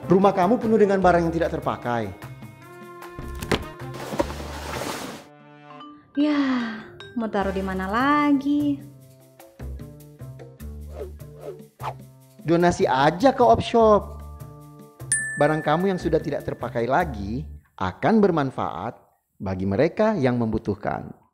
Rumah kamu penuh dengan barang yang tidak terpakai. Ya, mau taruh di mana lagi? Donasi aja ke Opshop. Barang kamu yang sudah tidak terpakai lagi akan bermanfaat bagi mereka yang membutuhkan.